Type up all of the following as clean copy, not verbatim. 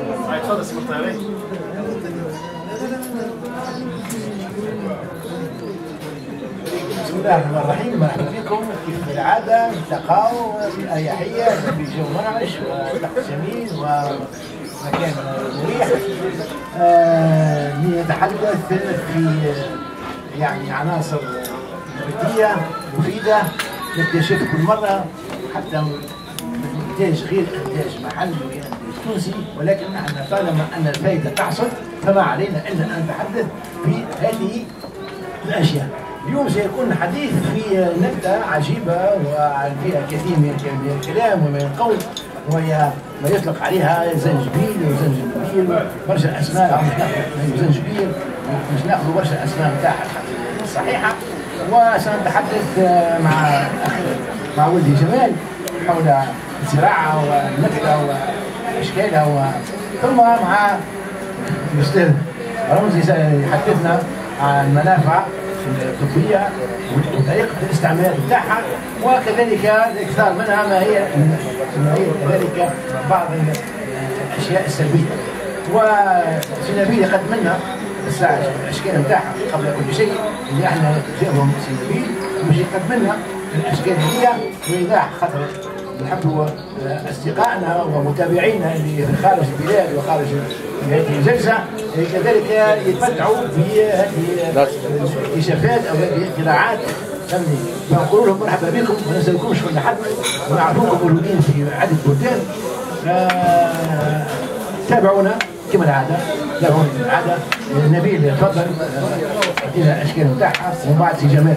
تفضل سي مختار. بسم الله الرحمن الرحيم، مرحبا بكم. كيف العادة نلتقاو في أريحية في جو منعش وطقس جميل ومكان مريح لنتحدث في يعني عناصر نباتية مفيدة نكتشف كل مرة، حتى إنتاج غير إنتاج محلي وإنتاج تونسي، ولكن نحن طالما أن الفائدة تحصل فما علينا إلا أن نتحدث في هذه الأشياء. اليوم سيكون الحديث في نبتة عجيبة وفيها كثير من الكلام ومن القول، وهي ما يطلق عليها زنجبيل وزنجبيل برشا أسماء، زنجبيل مش ناخذ برشا أسماء نتاعها الصحيحة. وسنتحدث مع ولدي جمال حول الزراعة والنبتة وأشكالها، ثم مع الأستاذ رمزي سيحدثنا عن المنافع الطبية وطريقة الاستعمال بتاعها، وكذلك الإكثار منها ما هي كذلك بعض الأشياء السلبية. وسنبيل قدم لنا الأشكال بتاعها قبل كل شيء اللي احنا جاهم سنبيل باش يقدم لنا الأشكال هي وإيضاح، خاطر نحبوا أصدقائنا ومتابعينا اللي خارج البلاد وخارج هذه الجلسة كذلك يتمتعوا بهذه الاكتشافات أو هذه الاختراعات. فهمني، فنقول لهم مرحبا بكم، ما نسالكمش كل حد ونعرفوكم موجودين في عدة بلدان. تابعونا كما العادة، نبيل تفضل اعطينا الأشكال بتاعها ومن بعد سي جمال.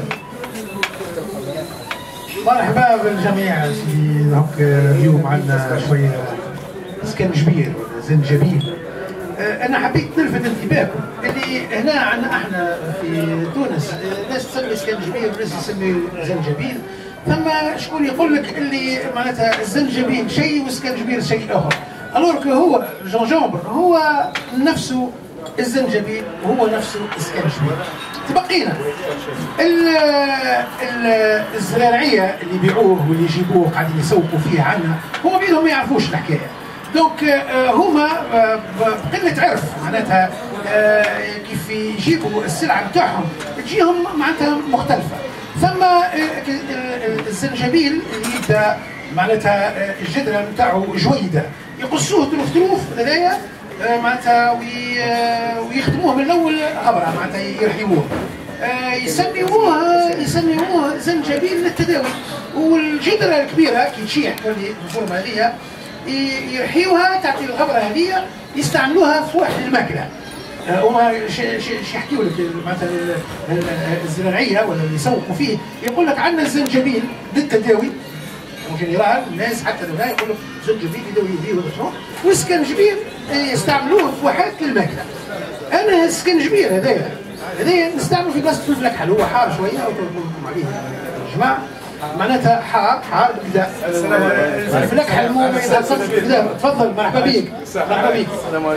مرحبا بالجميع. اليوم عندنا شويه اسكنجبير ولا زنجبيل. انا حبيت نلفت انتباهكم اللي هنا عندنا احنا في تونس ناس تسمي اسكنجبير وناس يسمي زنجبيل، ثم شكون يقول لك اللي معناتها الزنجبيل شيء والاسكنجبير شيء اخر. الورك هو جونجومبر هو نفسه الزنجبيل وهو نفسه الاسكنجبيل. تبقينا الزراعيه اللي يبيعوه واللي يجيبوه قاعدين يسوقوا فيه عنا، هما بينهم ما يعرفوش الحكايه. دونك هما بقله عرف معناتها كيف يجيبوا السلعه بتاعهم تجيهم معناتها مختلفه. ثم الزنجبيل اللي يبدا معناتها الجذره بتاعه جويده، يقصوه تلوف هذايا معناتها ويخدموه من الاول غبره معناتها يرحيوه، يسميوه زنجبيل للتداوي. والجدره الكبيره كي تشيح الفورمه هذه يرحيوها تعطي الغبره هذه يستعملوها في واحد الماكله. هما يحكيوا لك معناتها الزراعيه ولا اللي يسوقوا فيه يقول لك عندنا الزنجبيل للتداوي، ممكن يراها الناس حتى لو يقول لك زنجبيل يداوي به ولا شنو، والسكنجبيل يستعملوه في واحد الماكله. انا السكنجبيل هذايا نستعمله في بلاصه الفلفل الاكحل، هو حار شويه او تقولوا عليه يا جماعه معناتها حار بدا الفلفل الاكحل مو ما يتهضمش بدا. تفضل مرحبا بك. مرحبا بك.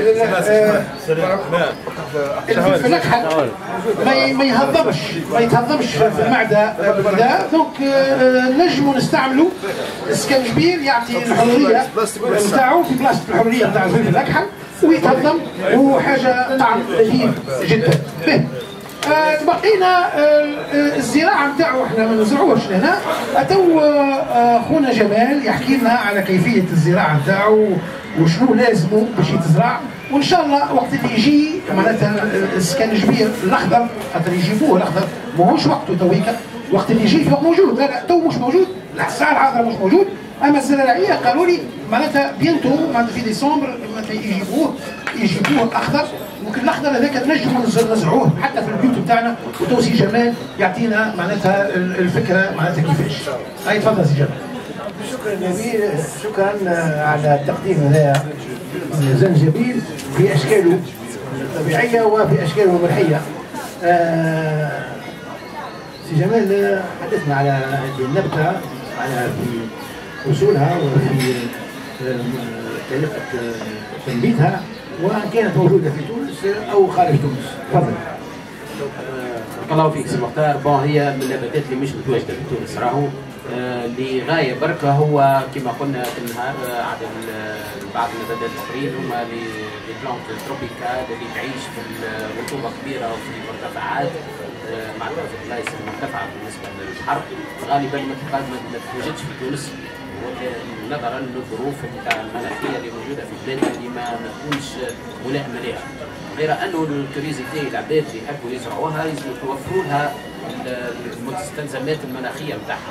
الفلفل الاكحل ما يتهضمش في المعده بدا. دونك نجموا نستعملوا السكنجبيل يعطي الحريه نتاعو في بلاصه الحريه نتاع الفلفل الاكحل ويتهضم وحاجه طعم لذيذ جدا. تبقينا الزراعه نتاعو احنا ما نزرعوش هنا. اتو خونا جمال يحكي لنا على كيفيه الزراعه نتاعو وشنو لازمه باش يتزرع، وان شاء الله وقت اللي يجي معناتها السكنجبير الاخضر خاطر يجيبوه الاخضر ماهوش وقته تويكا، وقت اللي يجي فوق موجود. لا تو مش موجود، الساعه الحاضره مش موجود. اما الزراعيه قالوا لي معناتها بينتو معناتها في ديسمبر يجيبوه اخضر. ممكن الاخضر هذاك نجموا نزرعوه حتى في البيوت بتاعنا، وتوسي جمال يعطينا معناتها الفكره معناتها كيفاش. هاي تفضل سي جمال. شكرا نبيل، شكرا على التقديم هذا الزنجبيل في اشكاله الطبيعيه وفي اشكاله المرحيه. سي جمال حدثنا على هذه النبته، على في اصولها وفي طريقه تنبيتها، وان كانت موجوده في تونس او خارج تونس. تفضل. بارك الله فيك سي مختار. بون هي من النباتات اللي مش متواجده في تونس راهو، لغايه بركه هو كما قلنا في النهار عدد بعض النباتات الاخرين هما لي بلانت تروبيكال اللي تعيش في رطوبه كبيره وفي مرتفعات معناتها في البلايص المرتفعه بالنسبه للحر غالبا ما تتوجدش في تونس نظرا للظروف المناخيه اللي موجوده في بلادنا اللي ما تكونش ملائمه لها. غير انه الكوريزيتي العباد اللي يحبوا يزرعوها يتوفروا لها المستلزمات المناخيه نتاعها.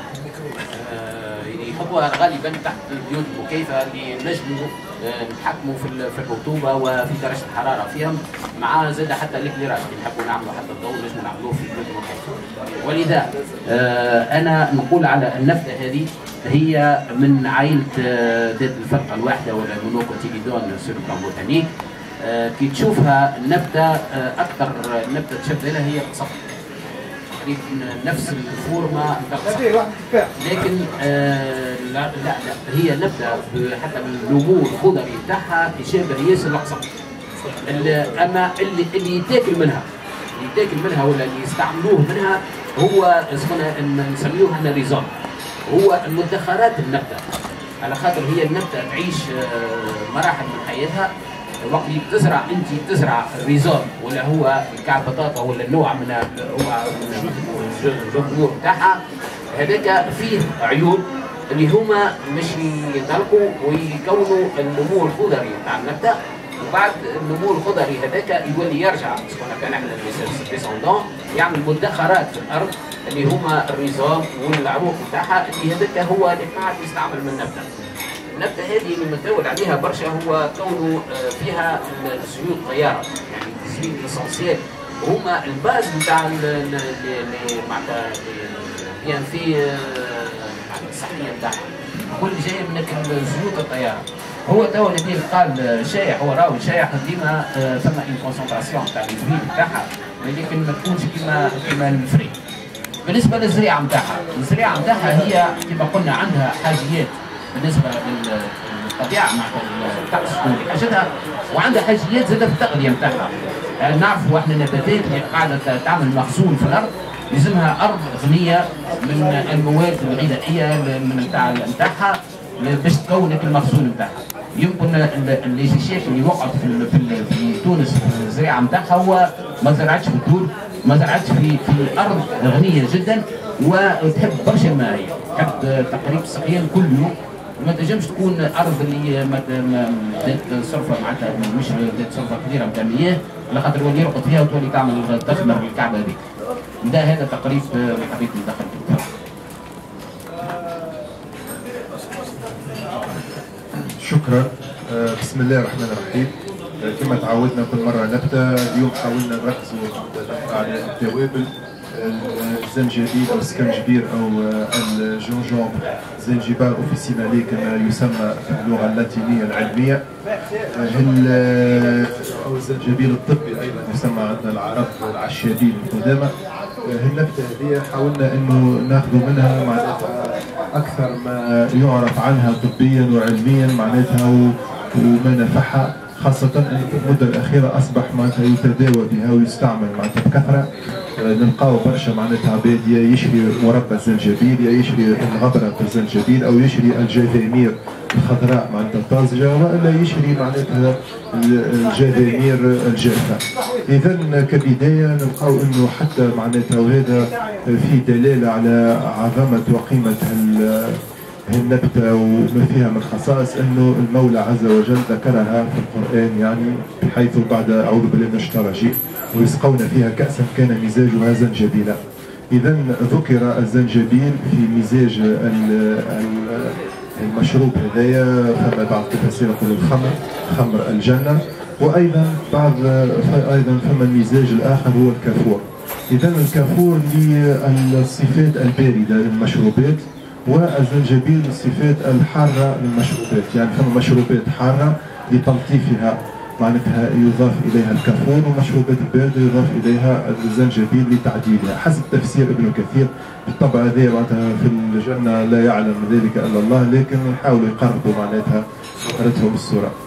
يحطوها غالبا تحت البيوت المكيفه اللي نجموا نتحكموا في الرطوبه وفي درجه الحراره فيهم، مع زاد حتى الكليراج اللي نحبوا نعملوا حتى الضوء نجموا نعملوه في البيوت المكيفه. ولذا انا نقول على النبته هذه هي من عائله ذات الفرقه الواحده ولا مونوكوتيليدون سور بلان بوتانيك. كي تشوفها النبته اكثر نبته تشبه لها هي القصب، نفس الفورمه لكن لا هي نبته حتى النمو الخضري بتاعها يشابه ياسر القصب. اما اللي يتاكل منها ولا اللي يستعملوه منها هو نسميوها الريزون، هو المدخرات النبته، على خاطر هي النبته تعيش مراحل من حياتها. وقت اللي تزرع الريزون ولا هو كعب بطاطا ولا النوع من هو الجذور بتاعها، هذاك فيه عيون اللي هما مش ينطلقوا ويكونوا النمو الخضري بتاع النبته، وبعد النمو الخضري هذاك يولي يرجع كان احنا ديسوندون يعمل مدخرات في الارض اللي هما الريزون والعروق بتاعها اللي هذاك هو اللي قاعد يستعمل من النبته. النبته هذه اللي متداول عليها برشا هو كونه فيها زيوت طياره، يعني زيوت اسونسيال هما الباز نتاع معناتها بيان في الصحيه نتاعها كل جايه من زيوت الطياره. هو تو اللي قال شايح، هو راهو شايح ديما ثم اون كونسونطراسيون تاع الفيل نتاعها، ولكن ما تكونش كيما المفري. بالنسبه للزريعه نتاعها، الزريعه نتاعها هي كما قلنا عندها حاجيات بالنسبه للطبيعه مع حاجتها، وعندها حاجيات زاده في التغذيه نتاعها. نعرفوا احنا النباتات اللي قاعده تعمل مخزون في الارض لازمها ارض غنيه من المواد الغذائيه نتاعها باش تكون المخزون نتاعها. يمكن الاكتشاف اللي وقعت في تونس في الزراعه نتاعها هو ما زرعتش في الدور، ما زرعتش في ارض غنيه جدا وتحب برشا الماء، تحب تقريبا السقيان كل يوم، وما تنجمش تكون ارض اللي ذات صرفه معناتها مش ذات صرفه كبيره نتاع مياه، على خاطر يولي يرقد فيها وتولي تعمل تثمر الكعبه هذيك. ده هذا تقريب اللي حبيت ندخل فيه. شكرا. بسم الله الرحمن الرحيم. كما تعودنا كل مره نبدا، اليوم حاولنا نركزوا على التوابل، الزنجبيل او السكنجبير او الجونجون، زنجبار اوفيسينالي كما يسمى في اللغه اللاتينيه العلميه، او الزنجبيل الطبي ايضا يسمى عندنا العرب العشابين القدامى. النبته هذه حاولنا انه ناخذ منها معناتها اكثر ما يعرف عنها طبيا وعلميا معناتها وما نفعها، خاصة أن في المدة الأخيرة أصبح معناتها يتداوى بها ويستعمل معناتها بكثرة. نلقاو برشا معناتها عباد يا يشري مربى الزنجبيل، يا يشري الغبرة بالزنجبيل، أو يشري الجذامير الخضراء معناتها الطازجة، وإلا يشري معناتها الجذامير الجافة. إذا كبداية نلقاو أنه حتى معناتها وهذا في دلالة على عظمة وقيمة النبتة وما فيها من خصائص، انه المولى عز وجل ذكرها في القرآن، يعني بحيث بعد اعوذ بالله من الشيطان الرجيم ويسقون فيها كأسا كان مزاجها زنجبيلا. اذا ذكر الزنجبيل في مزاج المشروب هذايا، فما بعض التفاسير يقول الخمر، خمر الجنة، وايضا فما المزاج الاخر هو الكافور. اذا الكافور للصفات الباردة للمشروبات، والزنجبيل الصفات الحارة للمشروبات، يعني فما مشروبات حارة لتلطيفها معناتها يضاف إليها الكافور، ومشروبات باردة يضاف إليها الزنجبيل لتعديلها، حسب تفسير ابن كثير. بالطبع هذا معناتها في الجنة لا يعلم ذلك إلا الله، لكن يحاولوا يقربوا معناتها فكرتهم الصورة.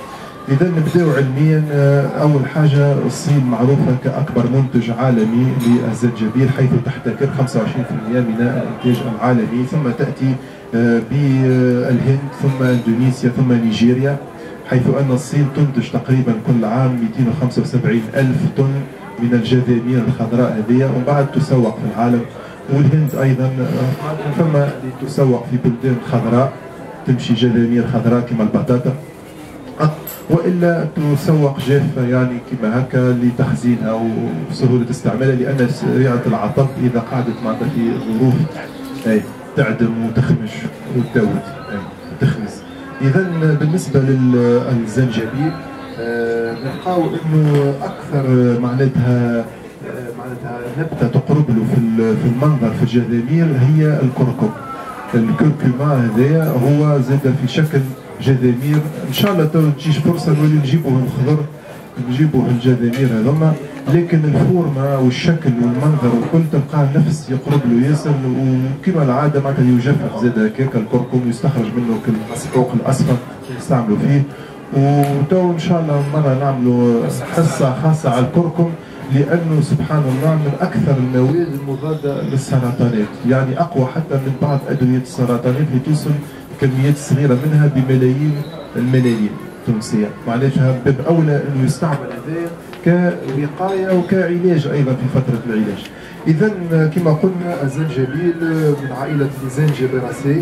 إذا نبداو علميا، أول حاجة الصين معروفة كأكبر منتج عالمي للزنجبيل، حيث تحتكر 25% من الإنتاج العالمي، ثم تأتي بالهند، ثم إندونيسيا، ثم نيجيريا، حيث أن الصين تنتج تقريبا كل عام 275 ألف طن من الجذامير الخضراء هذه، ومن بعد تسوق في العالم. والهند أيضا ثم تسوق في بلدان خضراء، تمشي جذامير خضراء كما البطاطا، والا تسوق جافه يعني كما هكا لتخزينها وسهوله استعمالها، لان سريعه العطب اذا قعدت معناتها في ظروف تعدم وتخمش وتدوت تخنس. اذا بالنسبه للزنجبيل نلقاو انه اكثر معناتها نبته تقرب له في المنظر في الجذامير هي الكركم. الكركما هذايا هو زاد في شكل جذامير، ان شاء الله تو تجيش فرصه نولي نجيبوه الخضر، نجيبوه الجذامير هذوما، لكن الفورمه والشكل والمنظر والكل تلقاه نفس يقرب له ياسر، وكما العاده معناتها يجفف زاد هكاك الكركم، يستخرج منه المسحوق الاصفر يستعملوا فيه. وتو ان شاء الله مره نعملوا حصه خاصه على الكركم، لانه سبحان الله من اكثر المواد المضاده للسرطانات، يعني اقوى حتى من بعض ادويه السرطانات اللي توصل كميات صغيره منها بملايين الملايين التونسيه، معناتها باب اولى انه يستعمل هذايا كوقايه وكعلاج ايضا في فتره العلاج. اذا كما قلنا الزنجبيل من عائله الزنجبيراسي،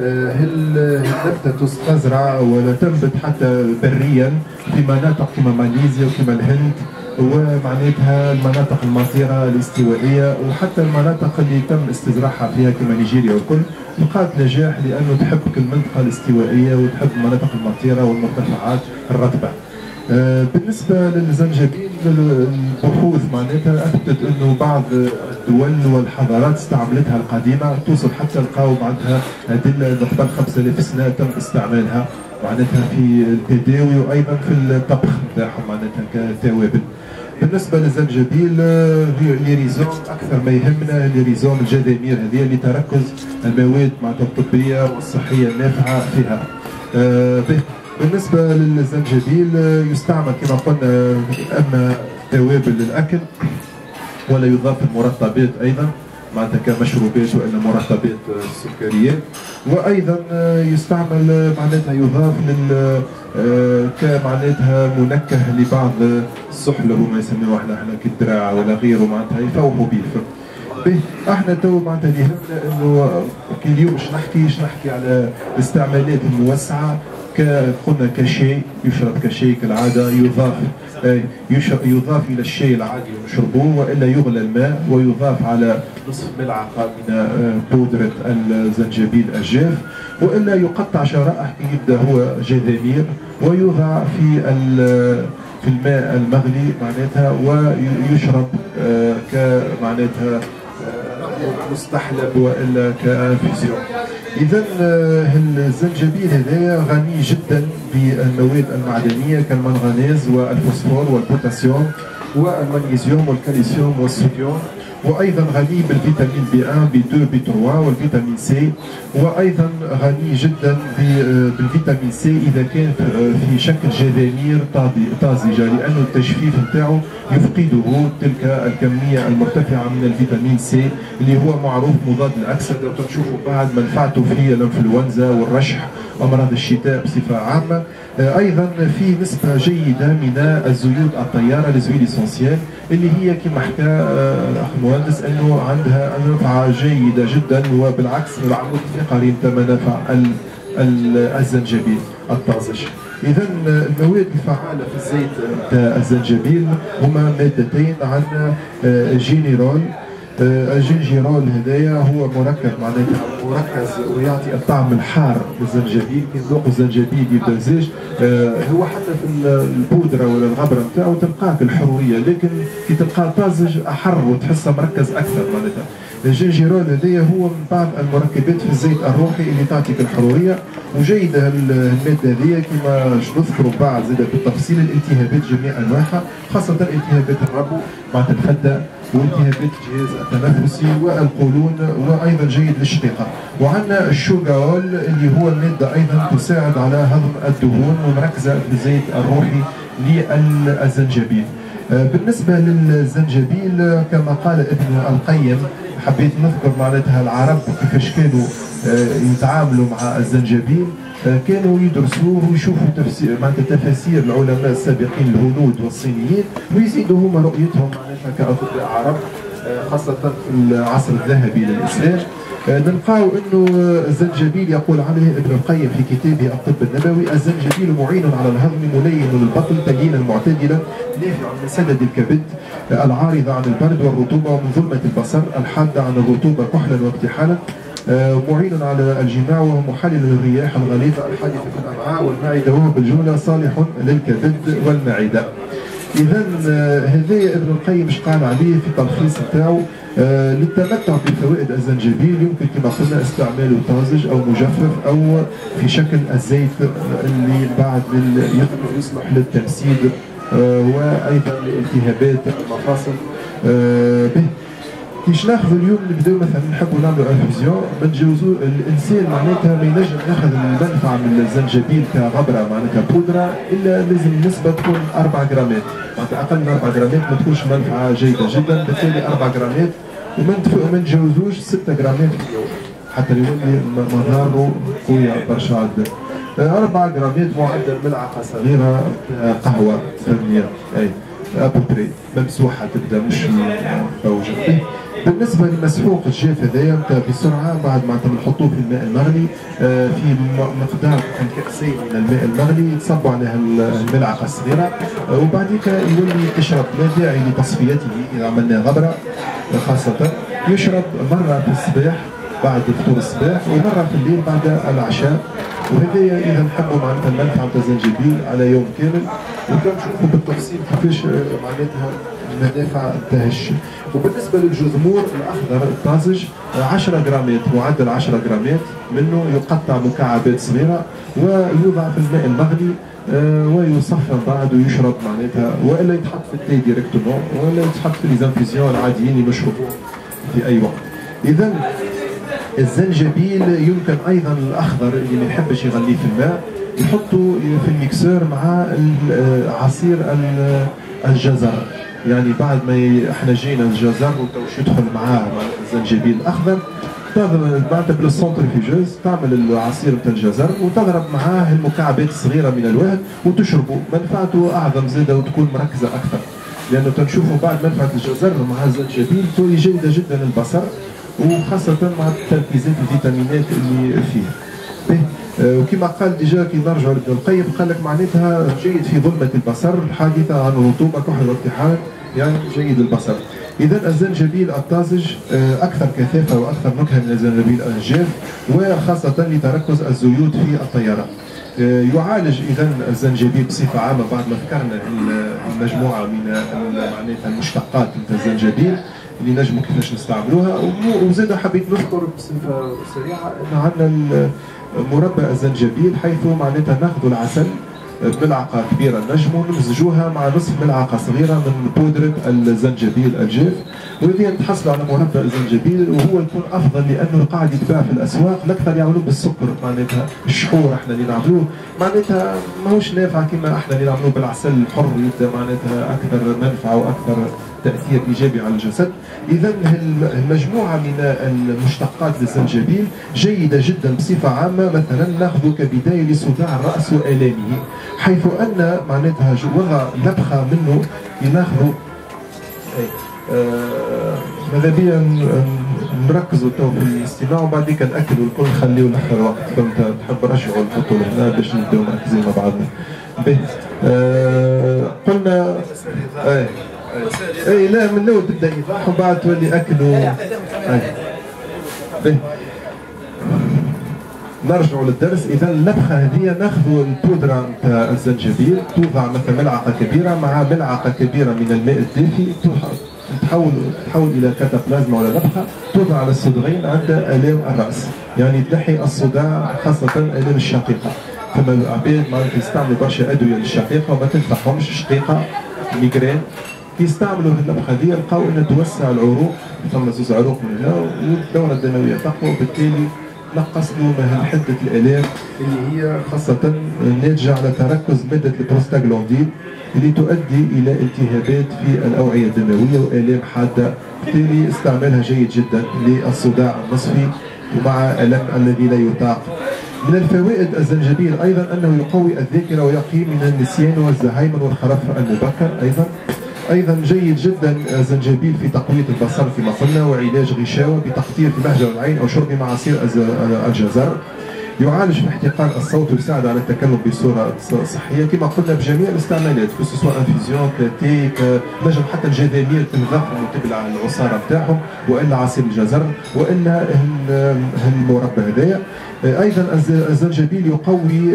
نبتة تزرع ولا تنبت حتى بريا في مناطق كما ماليزيا وكما الهند، ومعناتها المناطق المطيرة الاستوائية، وحتى المناطق اللي تم استزراعها فيها كما نيجيريا والكل لقات نجاح، لأنه تحب المنطقة الاستوائية وتحب المناطق المطيرة والمرتفعات الرطبة. بالنسبة للزنجبيل البحوث معناتها أثبتت أنه بعض الدول والحضارات استعملتها القديمة، توصل حتى لقاو معناتها أدلة قبل 5000 سنة تم استعمالها معناتها في التداوي وأيضا في الطبخ نتاعهم معناتها كتوابل. بالنسبة للزنجبيل ليريزوم أكثر ما يهمنا ليريزوم الجذامير هذه اللي تركز المواد معناتها الطبية والصحية النافعة فيها. بالنسبة للزنجبيل يستعمل كما قلنا اما توابل للاكل، ولا يضاف المرطبات ايضا معناتها كمشروبات والا مرطبات السكريات، وايضا يستعمل معناتها يضاف كمعناتها منكه لبعض السحله هما يسميوه احنا كالدراع ولا غيره معناتها يفوحوا به. احنا تو معناتها اللي يهمنا انه اليوم باش نحكي على الاستعمالات الموسعه. قلنا كشاي، يشرب كشاي كالعاده، يضاف الى الشاي العادي نشربوه، والا يغلى الماء ويضاف على نصف ملعقه من بودره الزنجبيل الجاف، والا يقطع شرائح يبدا هو جذامير ويوضع في الماء المغلي معناتها ويشرب كمعناتها مستحلب والا كانفيزيون. اذا الزنجبيل هذايا غني جدا بالمواد المعدنيه كالمنغنيز والفوسفور والبوتاسيوم والمغنيسيوم والكالسيوم والصوديوم، وايضا غني بالفيتامين B1 B2 B3 والفيتامين سي، وايضا غني جدا بالفيتامين سي اذا كان في شكل جذامير طازجه، لانه التجفيف نتاعو يفقده تلك الكميه المرتفعه من الفيتامين سي اللي هو معروف مضاد للاكسده، وتشوفوا بعد منفعته في الانفلونزا والرشح وامراض الشتاء بصفه عامه. ايضا في نسبه جيده من الزيوت الطياره لزويل اسونسيال اللي هي كما حكى الاخ المهندس انه عندها منفعه جيده جدا، وبالعكس العمود الفقري نتاع منافع الزنجبيل الطازج. اذا المواد الفعاله في الزيت نتاع الزنجبيل هما مادتين، عندنا جينيرول. الجنجيرول هذايا هو مركب معناتها مركز ويعطي الطعم الحار للزنجبيل، كي نذوقوا الزنجبيل يبدا زاج، هو حتى في البودره ولا الغبره نتاعو تلقاك الحروريه، لكن كي تلقاه طازج احر وتحسه مركز اكثر معناتها. الجنجيرول هذايا هو من بعض المركبات في الزيت الروحي اللي تعطيك الحروريه، وجيده الماده هذه كما نذكروا بعد زاد بالتفصيل الالتهابات جميع انواعها، خاصه التهابات الربو معناتها الخده والتهابات الجهاز التنفسي والقولون، وايضا جيد للشقيقه. وعندنا الشوغاول اللي هو ماده ايضا تساعد على هضم الدهون ومركزه في الزيت الروحي للزنجبيل. بالنسبه للزنجبيل كما قال ابن القيم، حبيت نذكر معناتها العرب كيفاش كانوا يتعاملوا مع الزنجبيل. كانوا يدرسوه ويشوفوا تفسير معناتها تفاسير العلماء السابقين الهنود والصينيين، ويزيدوا هما رؤيتهم معناتها كأطباء عرب خاصة في العصر الذهبي للإسلام. نلقاو انه الزنجبيل يقول عليه ابن القيم في كتابه الطب النبوي: الزنجبيل معين على الهضم، ملين للبطن، تلينا معتدلا، نافع من سدد الكبد، العارضة عن البرد والرطوبة ومن ظلمة البصر، الحادة عن الرطوبة كحلا واكتحالا، معين على الجماع، وهو محلل للرياح الغليظة الحادثة في الأمعاء والمعدة، وهو بالجملة صالح للكبد والمعدة. إذا هذا ابن القيم اش قال عليه في التلخيص نتاعو: للتمتع بفوائد الزنجبيل يمكن كما قلنا استعماله طازج او مجفف او في شكل الزيت اللي بعد يصلح للتمسيد وايضا لالتهابات المفاصل. به كيش ناخذ اليوم نبداو مثلا نحبوا نعملوا انفيزيون، ما نتجاوزوا الانسان معناتها ما ينجم ياخذ المنفعه من الزنجبيل كغبره معناتها بودره الا لازم النسبه تكون 4 جرامات، معناتها اقل من 4 جرامات ما تكونش منفعه جيده جدا، بالتالي 4 جرامات وما نتجاوزوش 6 جرامات في اليوم حتى يولي مضاره قويه برشا عدة. 4 جرامات معدل ملعقه صغيره قهوه فنيه اي ابوبري ممسوحه تبدا مش فوجه. بالنسبه لمسحوق الجاف هذايا بسرعه بعد ما نحطوه في الماء المغلي في مقدار كأسين من الماء المغلي تصبوا عليها الملعقه الصغيره وبعديك يولي تشرب، لا داعي لتصفيته اذا عملنا غبره خاصه. يشرب مره في الصباح بعد فطور الصباح ومره في الليل بعد العشاء. وهذايا اذا نحبوا معناتها المنفعه نتاع الزنجبيل على يوم كامل، وكنشوفوا بالتفصيل كيفاش معناتها المنافع نتاع الشيء. وبالنسبه للجذمور الاخضر الطازج 10 جرامات معدل 10 جرامات منه يقطع مكعبات صغيره ويوضع في الماء المغلي ويصفى بعد ويشرب معناتها، والا يتحط في التاي ديريكتومون ولا يتحط في ليزانفيزيون العاديين يشربوه في اي وقت. اذا الزنجبيل يمكن ايضا الاخضر اللي ما يحبش يغليه في الماء يحطوا في الميكسور مع عصير الجزر، يعني بعد ما احنا جينا الجزر وتوش يدخل معاه الزنجبيل الاخضر تضرب بعد بالسنترفيجوز تعمل العصير نتاع الجزر وتضرب معاه المكعبات الصغيره من الوهد وتشربوا، منفعته اعظم زاده وتكون مركزه اكثر، لانه تنشوفوا بعد منفعه الجزر مع الزنجبيل تولي جيده جدا للبصر وخاصة مع التركيزات الفيتامينات اللي فيه. وكما قال ديجا كي نرجع لابن القيم قال لك معناتها جيد في ظلمة البصر الحادثة عن الرطوبة كحل واكتحال، يعني جيد للبصر. إذا الزنجبيل الطازج أكثر كثافة وأكثر نكهة من الزنجبيل الجاف، وخاصة لتركز الزيوت في الطيارة. يعالج إذا الزنجبيل بصفة عامة بعد ما ذكرنا المجموعة من معناتها المشتقات نتاع الزنجبيل اللي نجموا كيفاش نستعملوها. وزاد حبيت نذكر بصفه سريعه ان عندنا مربى الزنجبيل حيث معناتها ناخذ العسل بملعقه كبيره نجموا نمزجوها مع نصف ملعقه صغيره من بودره الزنجبيل الجاف، وهذه نتحصلوا على مربى الزنجبيل وهو يكون افضل لانه قاعد يتباع في الاسواق، الاكثر يعملوه بالسكر معناتها الشحور احنا اللي نعملوه معناتها ماهوش نافع كما احنا اللي نعملوه بالعسل الحر يبدا معناتها اكثر منفعه واكثر تأثير إيجابي على الجسد. إذا المجموعة من المشتقات للزنجبيل جيدة جدا بصفة عامة، مثلا ناخذ كبداية لصداع الرأس وآلامه، حيث أن معناتها وضع نبخة منه ناخذ ماذا بيا نركزوا تو في الاستماع وبعديك نأكلوا الكل نخليو لآخر وقت، فهمت؟ تحب رجعوا نحطوا لهنا باش نبداو مركزين مع بعضنا. قلنا اي لا من الاول تبدا ايضاح وبعد تولي اكل نرجعوا للدرس. اذا النبخه هذه ناخذوا البودره نتاع الزنجبيل توضع مثلا ملعقه كبيره مع ملعقه كبيره من الماء الدافي تحول الى كاتابلازما ولا نبخه توضع على الصدغين عند الام الراس، يعني تنحي الصداع خاصه الام الشقيقه. ثم عباد ما يستعملوا برشا ادويه للشقيقه وما تنفعهمش، شقيقه ميغرين يستعملوا النفخه هذه لقاو انها توسع العروق، ثم زوز عروق من هنا والدوره الدمويه تقوى، وبالتالي نقص له من حده الالام اللي هي خاصه ناتجه على تركز ماده البروستاغلاندين اللي تؤدي الى التهابات في الاوعيه الدمويه والام حاده، بالتالي استعمالها جيد جدا للصداع النصفي ومع الم الذي لا يطاق. من الفوائد الزنجبيل ايضا انه يقوي الذاكره ويقي من النسيان والزهايمر والخرف المبكر. ايضا جيد جدا الزنجبيل في تقويه البصر كما قلنا، وعلاج غشاوه بتقطير في محجر العين او شرب معاصير الجزر. يعالج في احتقان الصوت ويساعد على التكلم بصوره صحيه كما قلنا بجميع الاستعمالات، سواء انفيزيون تيك، نجم حتى الجذامير تنضاف تبلع العصاره نتاعهم، والا عصير الجزر، والا المربى هذايا. ايضا الزنجبيل يقوي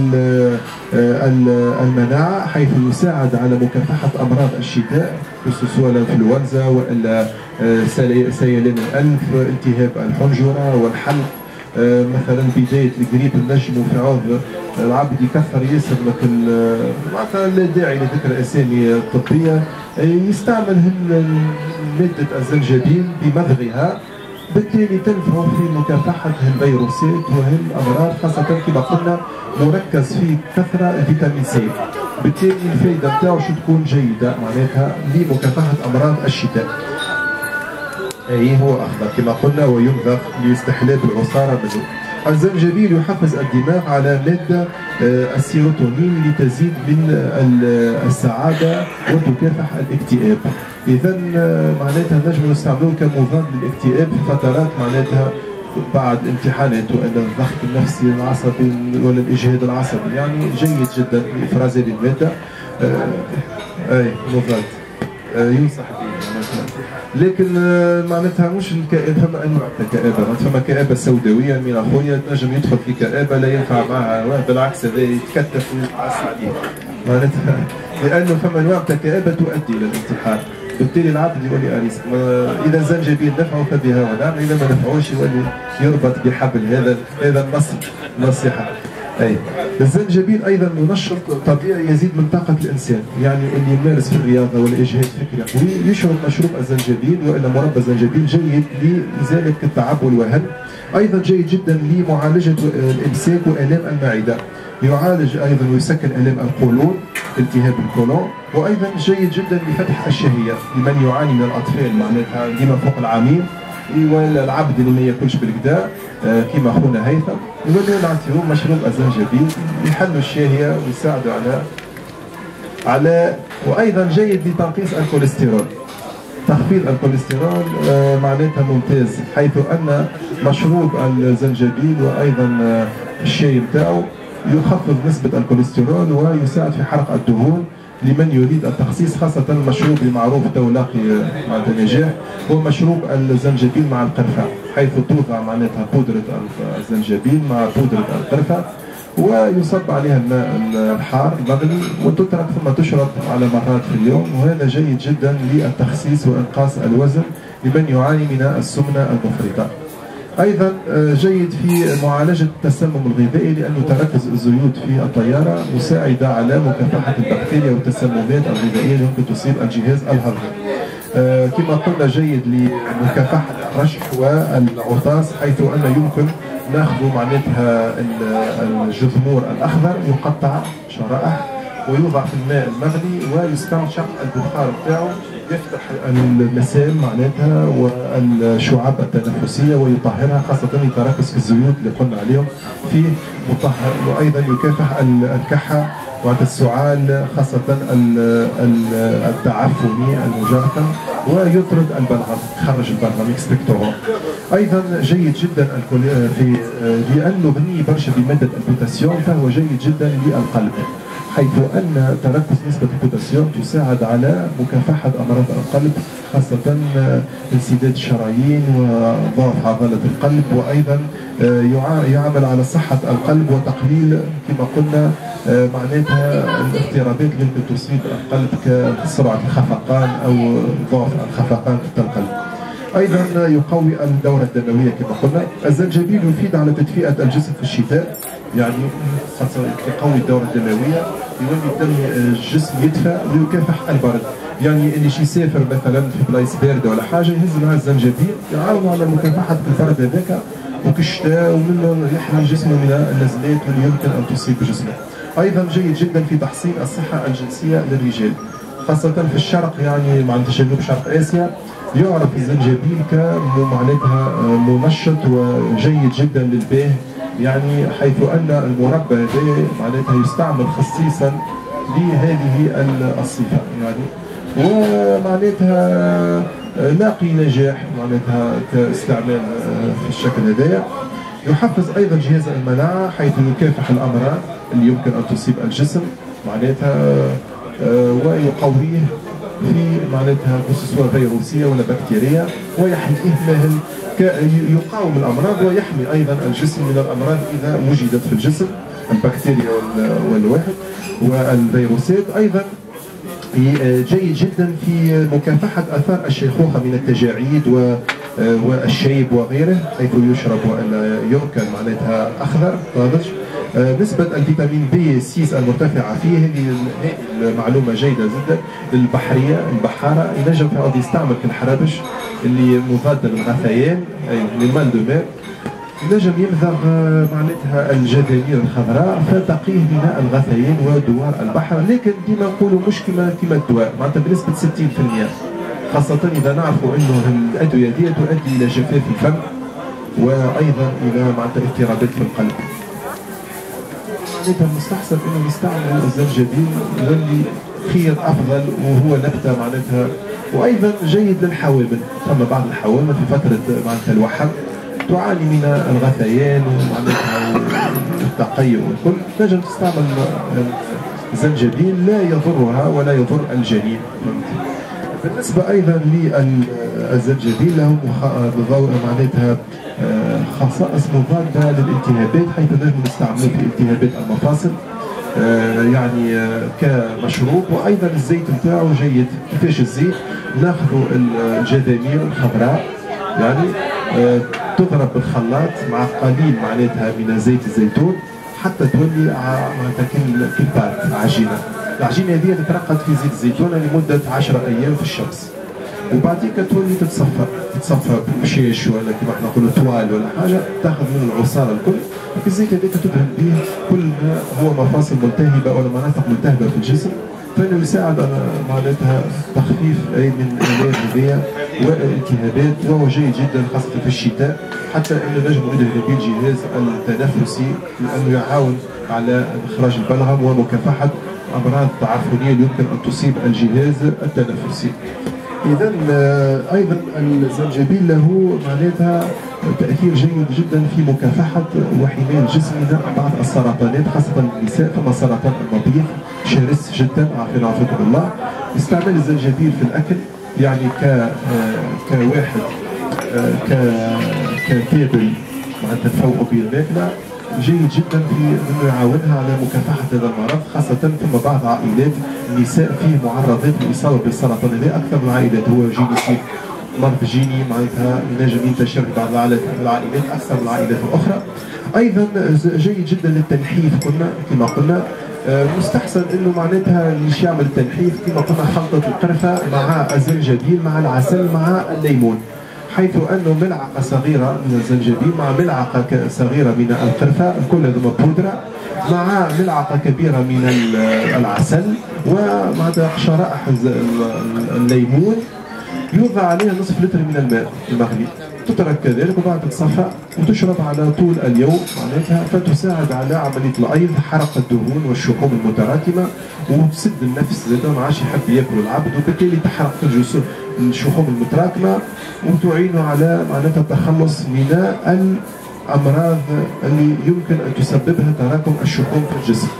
المناعه حيث يساعد على مكافحه امراض الشتاء سواء الانفلونزا والا سيلان الانف، التهاب الحنجره والحلق. مثلا بدايه الجريب النجم في عوض العبد يكثر ياسر لكن معناتها لا داعي لذكر اسامي طبيه، يستعمل ماده الزنجبيل بمضغها، بالتالي تنفع في مكافحه الفيروسات والامراض، خاصه كما قلنا مركز فيه كثره فيتامين سي، بالتالي الفائده نتاعو شو تكون جيده معناتها لمكافحه امراض الشتاء. هو اخضر كما قلنا وينضخ لاستحلاب العصاره منه. الزنجبيل يحفز الدماغ على ماده السيروتونين لتزيد من السعاده وتكافح الاكتئاب. اذا معناتها نجم نستعملوه كمضاد للاكتئاب في فترات معناتها بعد امتحانات والا الضغط النفسي العصبي ولا الاجهاد العصبي، يعني جيد جدا لافراز هذه الماده. مضاد ينصح به لكن معناتها مش الكآبة، فما انواع الكآبة، فما كآبة سوداوية من اخويا تنجم يدخل في كآبة لا ينفع معها، بالعكس هذا يتكتف ويتعس عليه معناتها، لانه فما انواع الكآبة تؤدي الى الانتحار، بالتالي العبد يولي اريس. اذا الزنجبيل نفعه فبها ونعم، اذا ما نفعوش يولي يربط بحبل. هذا النص نصيحة. الزنجبيل ايضا منشط طبيعي يزيد من طاقه الانسان، يعني اللي يمارس في الرياضه ولا اجهاد فكري قوي يشرب مشروب الزنجبيل والا مربى الزنجبيل جيد لازاله التعب والوهن. ايضا جيد جدا لمعالجه الامساك والام المعده، يعالج ايضا ويسكن الام القولون التهاب القولون، وايضا جيد جدا لفتح الشهيه لمن يعاني من الاطفال معناتها ديما فوق العامين، ولا العبد اللي ما ياكلش بالكدا كيما خونا هيثم، يوليو نعطيوه مشروب الزنجبيل يحلوا الشهيه ويساعدوا على وايضا جيد لتنقيص الكوليسترول. تخفيض الكوليسترول معناتها ممتاز، حيث ان مشروب الزنجبيل وايضا الشاي نتاعو يخفض نسبه الكوليسترول ويساعد في حرق الدهون لمن يريد التخسيس، خاصة المشروب المعروف تو لاقي معناتها نجاح هو مشروب الزنجبيل مع القرفة، حيث توضع معناتها بودرة الزنجبيل مع بودرة القرفة ويصب عليها الماء الحار المغلي وتترك ثم تشرب على مرات في اليوم، وهذا جيد جدا للتخسيس وإنقاص الوزن لمن يعاني من السمنة المفرطة. ايضا جيد في معالجه التسمم الغذائي لانه تركز الزيوت في الطياره مساعده على مكافحه البكتيريا والتسممات الغذائيه اللي ممكن تصيب الجهاز الهضمي. كما قلنا جيد لمكافحه الرشح والعطاس، حيث ان يمكن ناخذ معناتها الجذمور الاخضر يقطع شرائح ويوضع في الماء المغلي ويستنشق البخار بتاعه يفتح المسام معناتها والشعاب التنفسيه ويطهرها، خاصه يتركز في الزيوت اللي قلنا عليهم فيه مطهر، وايضا يكافح الكحه والسعال خاصه التعفني المجرثم ويطرد البلغم، يخرج البلغم يكسبكتوه. ايضا جيد جدا في لانه غني برشا بماده البوتاسيوم فهو جيد جدا للقلب، حيث أن تركز نسبة البوتاسيوم تساعد على مكافحة أمراض القلب، خاصة انسداد الشرايين وضعف عضلة القلب، وأيضا يعمل على صحة القلب وتقليل كما قلنا معناتها الاضطرابات اللي ممكن تصيب القلب كسرعة الخفقان أو ضعف الخفقان في القلب. ايضا يقوي الدوره الدمويه كما قلنا. الزنجبيل يفيد على تدفئه الجسم في الشتاء، يعني خاصه يقوي الدوره الدمويه، يولي الجسم يدفى ويكافح البرد. يعني اللي شي يسافر مثلا في بلايص بارده ولا حاجه يهز معاه الزنجبيل يعاونوا على مكافحه البرد هذاك وكالشتاء ومنه يحمي جسمه من النزلات اللي يمكن ان تصيب جسمه. ايضا جيد جدا في تحسين الصحه الجنسيه للرجال خاصه في الشرق، يعني مع جنوب شرق اسيا يعرف الزنجبيل كمعناتها منشط وجيد جدا للباه، يعني حيث ان المربى هذا معناتها يستعمل خصيصا لهذه الصفه يعني، ومعناتها لاقي نجاح معناتها كاستعمال في الشكل هذايا. يحفز ايضا جهاز المناعه حيث يكافح الامراض اللي يمكن ان تصيب الجسم معناتها ويقويه في معناتها سواء فيروسيه ولا بكتيريه، ويحميه يقاوم الامراض ويحمي ايضا الجسم من الامراض اذا وجدت في الجسم، البكتيريا والواحد والفيروسات. ايضا جيد جدا في مكافحه اثار الشيخوخه من التجاعيد والشيب وغيره، حيث يشرب ولا يؤكل معناتها اخضر طازج. نسبة الفيتامين بي 6 المرتفعة فيه هذه المعلومة جيدة جدا للبحرية البحارة. ينجم في يستعمل كالحرابش اللي مضاد للغثيان أي للمال دو مير. ينجم يمضغ معناتها الجدامير الخضراء فتقيه من الغثيان ودوار البحر، لكن ديما نقولوا مش كما الدواء معناتها بنسبة 60%، خاصة إذا نعرفوا أنه الأدوية دي تؤدي إلى جفاف الفم وأيضا إلى معناتها اضطرابات في القلب. معناتها مستحسن انه نستعمل الزنجبيل واللي خير افضل وهو نبته معناتها، وايضا جيد للحوامل. ثم بعض الحوامل في فتره معناتها الوحم تعاني من الغثيان ومعناتها التقيؤ والكل، تنجم تستعمل الزنجبيل لا يضرها ولا يضر الجنين. بالنسبه ايضا للزنجبيل له معناتها خصائص مضاده للالتهابات، حيث نجم نستعمله في التهابات المفاصل يعني كمشروب. وايضا الزيت نتاعو جيد. كيفاش الزيت؟ ناخذ الجذامير الخضراء يعني تضرب بالخلاط مع قليل معناتها من زيت الزيتون حتى تولي معناتها كالبات عجينه. العجينه هذه تترقد في زيت الزيتون لمده 10 ايام في الشمس، وبعديك تولي تتصفى بشيش ولا كما احنا نقولوا توال ولا حاجه، تاخذ من العصاره الكل. الزيت هذاك تدهن به كل ما هو مفاصل ملتهبه ولا مناطق ملتهبه في الجسم، فانه يساعد على معناتها تخفيف اي من الالام هذيا والالتهابات، وهو جيد جدا خاصه في الشتاء، حتى انه نجم ندهن به الجهاز التنفسي لانه يعاون على اخراج البلغم ومكافحه امراض تعفنيه يمكن ان تصيب الجهاز التنفسي. اذا ايضا الزنجبيل له معناتها تاثير جيد جدا في مكافحه وحمايه الجسم من بعض السرطانات خاصه النساء. فما سرطان المبيض شرس جدا عافانا وعافاكم الله. استعمال الزنجبيل في الاكل يعني كواحد كتابل معناتها تفوقوا به الماكله جيد جدا في انه يعاونها على مكافحه هذا المرض، خاصه ثم بعض عائلات النساء فيه معرضات للاصابه بالسرطان هذا اكثر من العائلات، هو جينيسيك مرض جيني معناتها ينجم ينتشر في بعض العائلات اكثر من العائلات الاخرى. ايضا جيد جدا للتنحيف كما قلنا. مستحسن انه معناتها اللي يعمل التنحيف كما قلنا خلطه القرفه مع الزنجبيل مع العسل مع الليمون، حيث انه ملعقه صغيره من الزنجبيل مع ملعقه صغيره من القرفه الكل هذوما بودره مع ملعقه كبيره من العسل ومع شرائح الليمون، يوضع عليها نصف لتر من الماء المغلي، تترك كذلك وبعد تصفى وتشرب على طول اليوم معناتها، فتساعد على عمليه الايض، حرق الدهون والشحوم المتراكمه، وتسد النفس زاد ما عادش يحب ياكل العبد، وبالتالي تحرق في الجسم الشحوم المتراكمه وتعين على معناتها التخلص من الامراض اللي يمكن ان تسببها تراكم الشحوم في الجسم.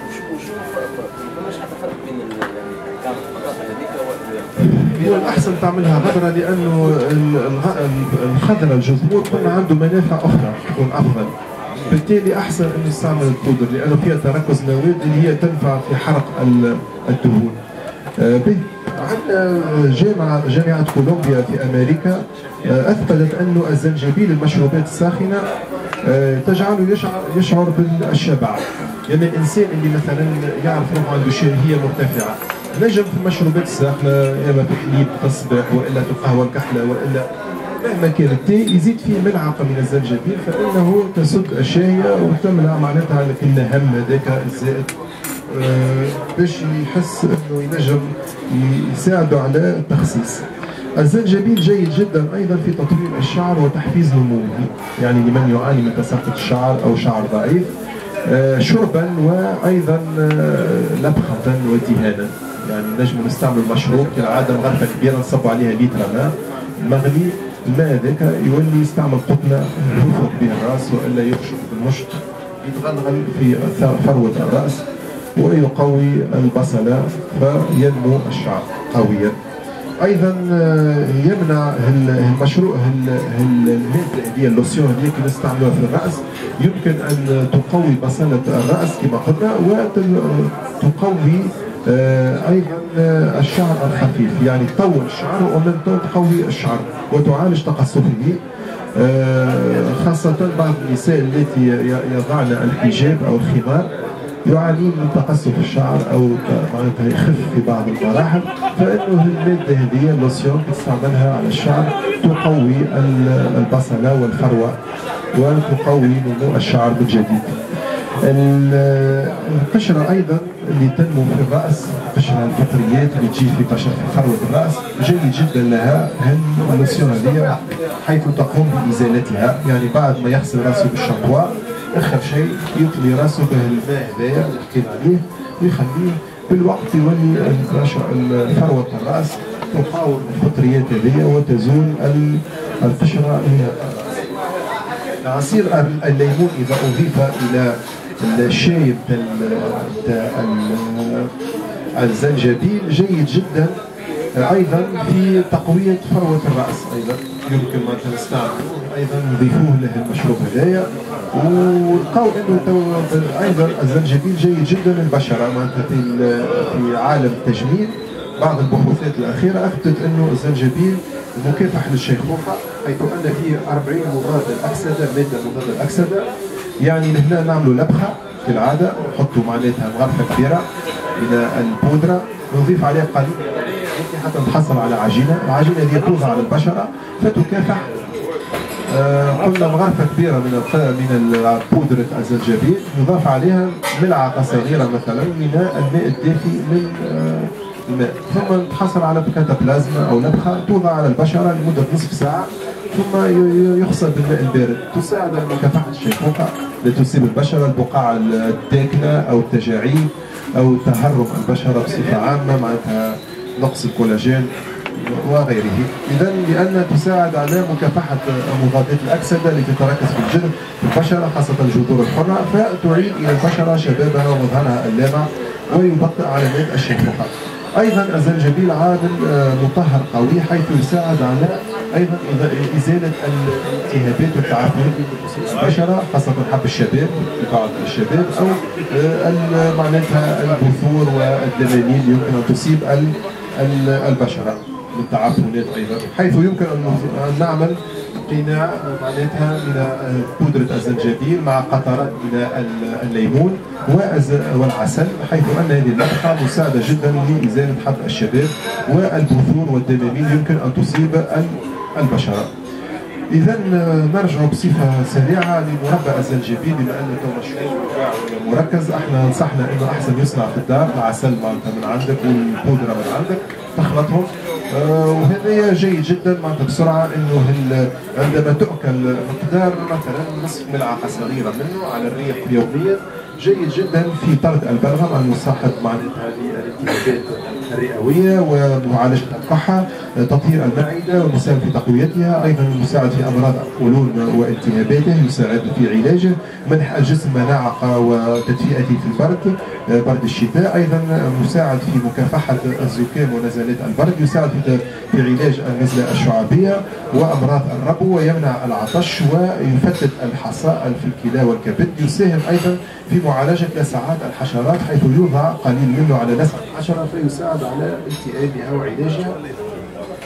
هو الأحسن تعملها غبرة، لأنه الخضرة الجذور كنا عنده منافع أخرى تكون أفضل، بالتالي أحسن أن نستعمل البودر لأنه فيها تركز مواد اللي هي تنفع في حرق الدهون. عندنا جامعة كولومبيا في أمريكا أثبتت أن الزنجبيل المشروبات الساخنة تجعله يشعر بالشبع. يعني الإنسان اللي مثلا يعرف روحه عنده شهية مرتفعة نجم في المشروبات الساخنه، اما في الحليب التصبيح والا في القهوه الكحله والا مهما كان التي يزيد فيه ملعقه من الزنجبيل فانه تسد الشهيه وتمنع معناتها النهم هذاك الزائد باش يحس انه ينجم يساعده على التخسيس. الزنجبيل جيد جدا ايضا في تطويل الشعر وتحفيز نموه، يعني لمن يعاني من تساقط الشعر او شعر ضعيف شربا وايضا لبخه ودهانا. يعني نجم نستعمل مشروب كالعاده مغرفه كبيره نصب عليها لتر ماء مغلي، الماء هذاك يولي يستعمل قطنه ينفض به الراس والا يرشق بالمشط يتغلغل في فروه الراس ويقوي البصله فينمو الشعر قويا. ايضا يمنع المشروع الماده هذه اللوسيون هذه اللي نستعملوها في الراس يمكن ان تقوي بصله الراس كما قلنا وتقوي ايضا الشعر الخفيف، يعني تطول الشعر ومن تقوي الشعر وتعالج تقصفه، خاصه بعض النساء التي يضعن الحجاب او الخمار يعاني من تقصف الشعر او معناتها يخف في بعض المراحل، فانه الماده هذه اللوسيون تستعملها على الشعر تقوي البصله والفروه وتقوي نمو الشعر من جديد. القشره ايضا اللي تنمو في الراس، قشره الفطريات اللي تجي في فروه الراس جيد جدا لها اللوسيون هذه حيث تقوم بازالتها، يعني بعد ما يغسل راسه بالشامبوان اخر شيء يطلي راسه بالماء هذايا اللي حكينا عليه ويخليه بالوقت يولي فروه الراس تقاوم الفطريات هذيا وتزول القشره من عصير الليمون اذا اضيف الى الشاي الزنجبيل جيد جدا ايضا في تقويه فروه الراس، ايضا يمكن ما نستعمل ايضا نضيفوه له المشروب هذايا. ولقاو انه ايضا الزنجبيل جيد جدا للبشره، معناتها في عالم التجميل بعض البحوثات الاخيره اثبتت انه الزنجبيل مكافح للشيخوخه حيث ان فيه 40 مضاد للاكسده، ماده مضاد للاكسده. يعني هنا نعملوا لبخه كالعاده نحطوا معناتها مغرفه كبيره من البودره نضيف عليها قليل حتى نحصل على عجينه، العجينه هذه توضع على البشره فتكافح. قلنا مغرفه كبيره من بودره الزنجبيل يضاف عليها ملعقه صغيره مثلا من الماء الدافي من الماء، ثم تحصل على كاتابلازما او لبخه توضع على البشره لمده نصف ساعه ثم يغسل بالماء البارد، تساعد على مكافحه الشيخوخه التي تصيب البشره، البقع الداكنه او التجاعيد او تهرم البشره بصفه عامه معناتها نقص الكولاجين وغيره. اذا لان تساعد على مكافحه مضادات الاكسده التي تتركز في الجلد في البشره خاصه الجذور الحره، فتعيد الى البشره شبابها ومظهرها اللامع ويبطئ علامات الشيخوخه. ايضا الزنجبيل عامل مطهر قوي حيث يساعد على ايضا ازاله الالتهابات والتعفنات في البشره خاصه حب الشباب لبعض الشباب او معناتها البثور والدماميل يمكن ان تصيب البشره بالتعفنات ايضا، حيث يمكن ان نعمل قناع معناتها من بودره الزنجبيل مع قطرات من الليمون والعسل، حيث ان هذه اللبخه مساعده جدا لازاله حب الشباب والبثور والدماميل يمكن ان تصيب البشره. اذا نرجع بصفه سريعه لمربى الزنجبيل بما انه مشروب مركز، احنا نصحنا انه احسن يصنع في الدار، العسل معناتها من عندك والبودره من عندك تخلطهم، وهذا جيد جدا معناتها بسرعه انه عندما تؤكل مقدار مثلا نصف ملعقه صغيره منه على الريق يوميا جيد جدا في طرد البلغم المصاحب معناتها للالتهابات الرئويه ومعالجه القحه، تطهير المعده والمساعد في تقويتها، ايضا المساعد في امراض القولون والتهاباته، يساعد في علاجه، منح الجسم مناعه وتدفئته في البرد برد الشتاء، ايضا مساعد في مكافحه الزكام ونزلات البرد، يساعد في علاج النزله الشعبيه وامراض الربو ويمنع العطش ويفتت الحصاء في الكلى والكبد، يساهم ايضا في معالجه لسعات الحشرات حيث يوضع قليل منه على لسعه الحشره فيساعد على التئامها وعلاجها.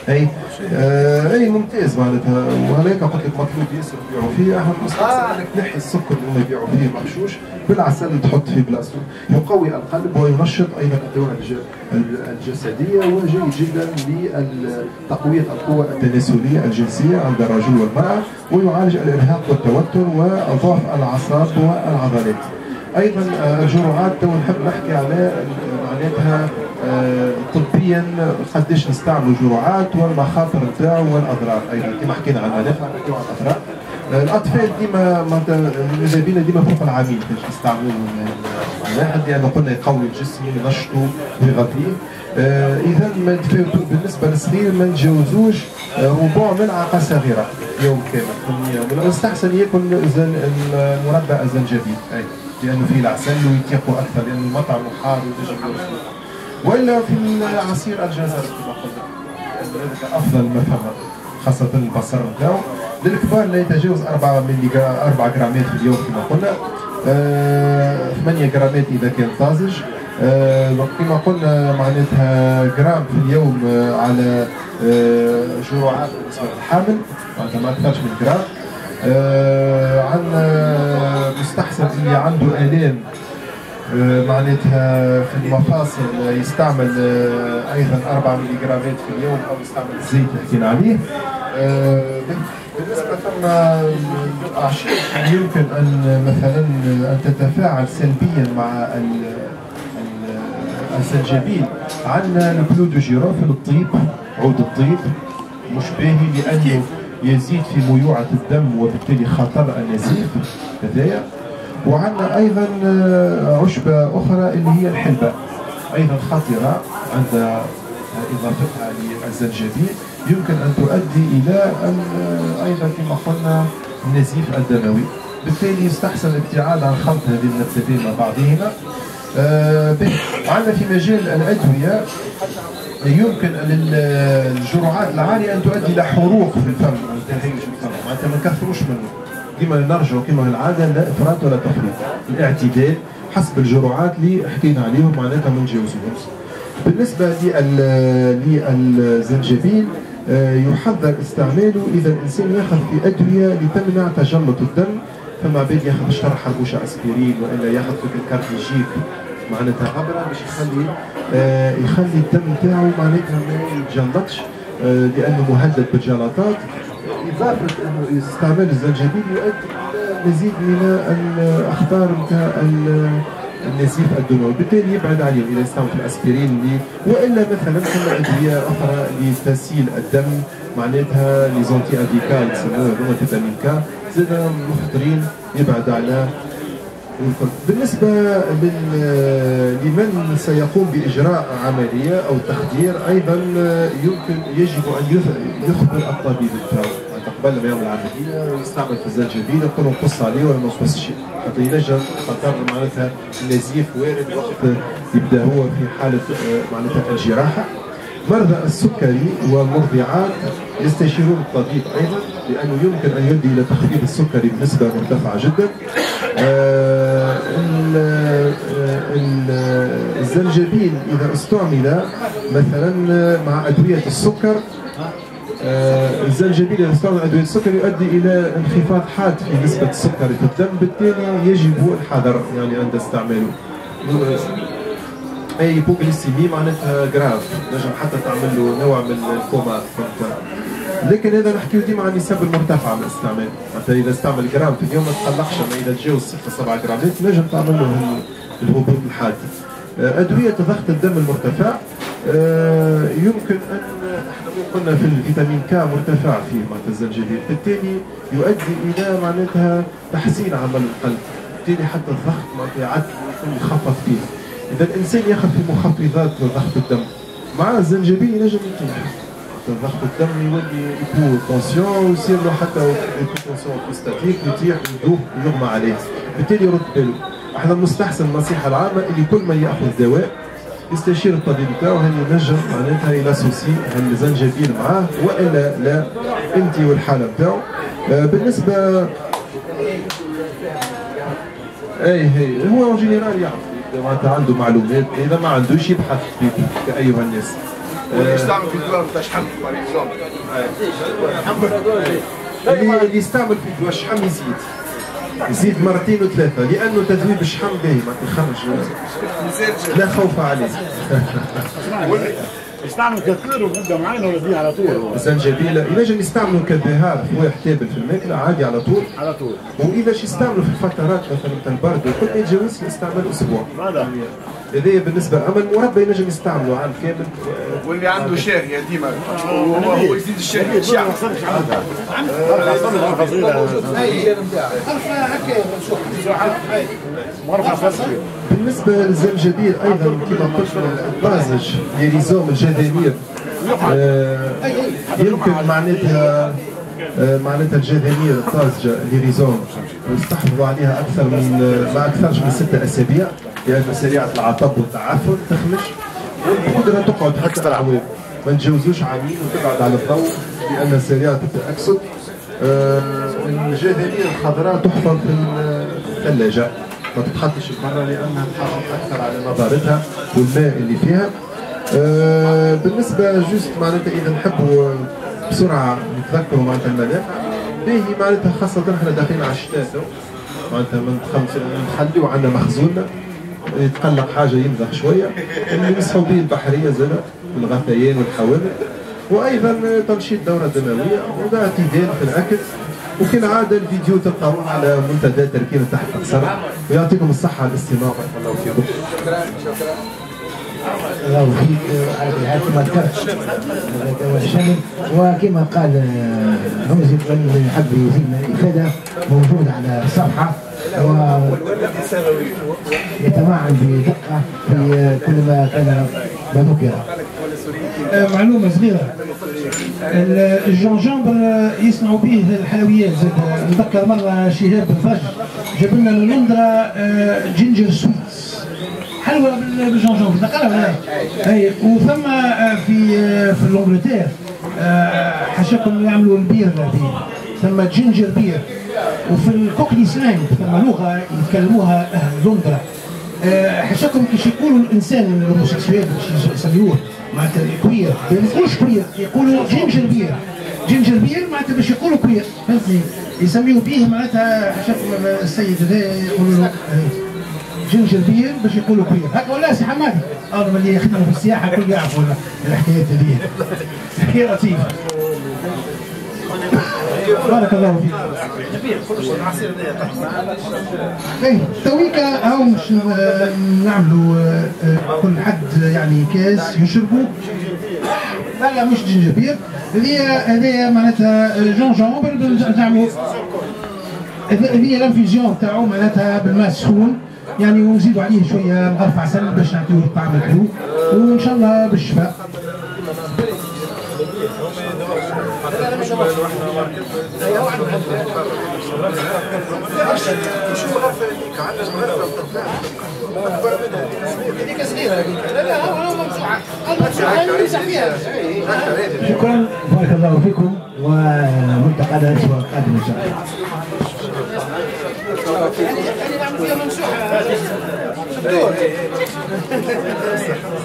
اي ممتاز معناتها، وهناك قلت لك مطلوب ياسر يبيعوا فيه. احنا مستحسن انك تنحي السكر اللي هم يبيعوا فيه مغشوش بالعسل تحط في بلاصته، يقوي القلب وينشط ايضا الدوره الجسديه، وجيد جدا لتقويه القوه التناسليه الجنسيه عند الرجل والمراه، ويعالج الارهاق والتوتر وضعف الاعصاب والعضلات. ايضا الجرعات تو نحب نحكي على معناتها طبيا قداش نستعملوا جرعات والمخاطر نتاعو والاضرار. ايضا كما حكينا عن المنافع نحكيو عن الاضرار. الاطفال ديما ماذا بينا ديما فوق العامين باش نستعملوا الواحد، لان قلنا يقوي الجسم ينشطه ويغذيه. اذا بالنسبه للصغير ما نتجاوزوش ربع ملعقه صغيره يوم كامل، ويستحسن ياكل مربى الزنجبيل لانه فيه العسل ويتيقوا اكثر، لان المطعم حار وينجم يوصلوا. ولا في عصير الجزر كما قلنا هذاك افضل ما فما، خاصه البصر نتاعو. للكبار لا يتجاوز 4 غرامات في اليوم كما قلنا، 8 غرامات اذا كان طازج. كما قلنا معناتها غرام في اليوم على جرعات بالنسبه للحامل، معناتها ما اكثرش من غرام. عندنا مستحسن اللي عنده الام معناتها في المفاصل يستعمل ايضا 4 ملغ في اليوم، او يستعمل الزيت اللي حكينا عليه. بالنسبه لنا الاعشاب يمكن ان مثلا ان تتفاعل سلبيا مع الزنجبيل. عندنا البلو دو جيروفل، الطيب، عود الطيب مش باهي لانه يزيد في ميوعة الدم وبالتالي خطر النزيف هذايا. وعندنا ايضا عشبة اخرى اللي هي الحلبة، ايضا خطرة عند اضافتها للزنجبيل، يمكن ان تؤدي الى ايضا كما قلنا النزيف الدموي، بالتالي يستحسن الابتعاد عن خلط هذه النبتتين مع بعضهما. عندنا في مجال الادوية يمكن للجرعات العاليه ان تؤدي الى حروق في الفم او تهيج في الفم، معناتها ما نكثروش منه، كما نرجعوا كما العاده لا افراط ولا تفريط، الاعتدال حسب الجرعات اللي حكينا عليهم معناتها ما نتجاوزوهمش. بالنسبه للزنجبيل يحذر استعماله اذا الانسان ياخذ في ادويه لتمنع تجلط الدم، فما عباد ياخذ شطر حربوشه اسبرين والا ياخذ فيك الكارتيجيك معناتها غبره باش يخلي الدم نتاعو معناتها ما يتجلطش لانه مهدد بالجلطات. اضافه انه استعمال الزنجبيل يؤدي الى مزيد من الاخطار نتاع النزيف الدموي، بالتالي يبعد عليهم اذا يستعمل في الاسبرين والا مثلا كما ادويه اخرى لتسييل الدم معناتها لي زونتي اديكال يسموها فيتامين كا، زاد مخطرين يبعد على. بالنسبة لمن سيقوم بإجراء عملية أو تخدير أيضا يجب أن يخبر الطبيب بتاعه قبل ما يعمل العملية، ويستعمل في الزنجبيل يقول نقص عليه ولا ما نقصش شيء، حتى ينجم خطر معناتها النزيف وارد وقت يبدا هو في حالة معناتها الجراحة. مرضى السكري والمرضعات يستشيرون الطبيب ايضا لانه يمكن ان يؤدي الى تخفيض السكري بنسبه مرتفعه جدا. الزنجبيل اذا استعمل مثلا مع ادويه السكر، الزنجبيل اذا استعمل ادويه السكر يؤدي الى انخفاض حاد في نسبه السكر في الدم، بالتالي يجب الحذر يعني عند استعماله. اي هيبوغليسيمي معناتها جراف، نجم حتى تعمل له نوع من الكوما، لكن هذا نحكيو ديما عن النسب المرتفعه من الاستعمال، حتى اذا استعمل جرام في اليوم ما تقلقش، اما اذا تجاوز 6 7 جرامات نجم تعمل له الهبوط الحاد. ادويه ضغط الدم المرتفع يمكن ان احنا قلنا في الفيتامين كا مرتفع فيه معناتها الزنجبيل، بالتالي يؤدي الى معناتها تحسين عمل القلب، بالتالي حتى الضغط معناتها يعد يخفض فيه. إذا الإنسان ياخذ في مخفضات ضغط الدم مع الزنجبيل ينجم يطيح ضغط الدم، يولي يكون تونسيون ويصير له حتى تونسيون بروستاتيك، يطيح ويدوب ويغمى عليه، بالتالي يرد باله. احنا المستحسن النصيحة العامة اللي كل من ياخذ دواء يستشير الطبيب بتاعه هل ينجم معناتها يلاسوسي هل الزنجبيل معاه والا لا، انت والحالة بتاعه. بالنسبة هي هو جنرال يعرف معناتها عنده معلومات، اذا ما عندوش يبحث كايها الناس. يستعمل في الدواء نتاع شحم باغ اكزومبل. اللي يستعمل في الدواء الشحم يزيد مرتين وثلاثة، لأنه تذويب الشحم باهي ما يخرج، لا خوف عليه. يستعمل كثير ومدة معينة ولا فيه على طول؟ الزنجبيل ينجم يستعملوا كبهار في واحد تابل في الماكلة عادي على طول. على طول. وإذا يستعملوا في الفترات مثلا نتاع البرد وكل ما يتجاوز يستعمل أسبوع. هذايا بالنسبة، أما المربى ينجم يستعملوا عام كامل. واللي عنده شاهية ديما وهو يزيد الشاهية ايش يعمل؟ بالنسبة للزنجبيل أيضا كما قلت الطازج لريزوم الجذامير يمكن معناتها الجذامير الطازجة لريزوم يستحفظوا عليها أكثر من ما أكثرش من 6 أسابيع، لأن سريعة العطب والتعفن تخمش، والبودرة تقعد حتى أعوام، ما نتجاوزوش عامين وتقعد على الضوء لأنها سريعة التأكسد. الجذامير الخضراء تحفظ في الثلاجة، ما تتحطش برا لأنها تحافظ أكثر على نضارتها والماء اللي فيها. بالنسبة جوست معناتها إذا نحبوا بسرعة نتذكروا معناتها المنافع باهي، معناتها خاصة احنا داخلين على الشتاء معناتها نخليو عندنا مخزوننا يتقلق حاجة ينضخ شوية، اللي نصحوا به البحرية زادة والغثيان والحوامل، وأيضا تنشيط الدورة الدموية وده اعتدال في الأكل. وكالعادة الفيديو تلقاوه على منتدى تركينا تحت أقصر، ويعطيكم الصحة على الاستماع. بارك الله فيكم. الله فيك على كما ذكرت هذا الشامل، وكما قال رمزي من يحب يزيد الإفادة موجود على الصفحة ويتمعن بدقة في كل ما كان ذكر. معلومة صغيرة، الجونجمبر يصنعوا به الحلويات زاد. نذكر مرة شهاب الفرج جاب لنا من لندرا جينجر سويتس، حلوة بالجونجمبر، ذكرها ولا؟ اي. وثم في الانجلتير حاشاكم يعملوا البير فيه، ثم جينجر بير. وفي الكوكلي سلانج ثم لغة يتكلموها أهل لندرا، حاشاكم كيش يقولوا الإنسان الهوموسيكسوال باش يسميوه معناتها كوير، ما يقولوش كوير، يقولوا جينجر بير. جينجر بير معناتها باش يقولوا كوير، فهمتني؟ يسميوا به معناتها حاشاكم السيد هذا يقولوا له جينجر بير باش يقولوا كوير، هكا ولا سي حمادي؟ اللي يخدموا في السياحة الكل يعرفوا الحكايات هذه، حكاية لطيفة. بارك الله فيك. اي تويكا هاو مش نعملوا كل حد يعني كاس يشربوا، لا مش جنجبير، هذه معناتها جونجمبر نعملوا، هذه الانفيزيون تاعو معناتها بالماء السخون يعني، ونزيدوا عليه شويه مغرف عسل باش نعطيوه الطعم الحلو، وان شاء الله بالشفاء. شكرا، بارك الله فيكم، وملتقى الاسبوع القادم ان شاء الله.